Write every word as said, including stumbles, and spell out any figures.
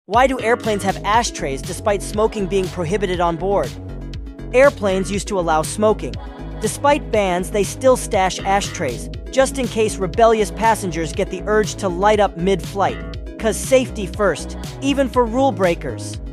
Why do airplanes have ashtrays despite smoking being prohibited on board? Airplanes used to allow smoking. Despite bans, they still stash ashtrays, just in case rebellious passengers get the urge to light up mid-flight. 'Cause safety first, even for rule breakers.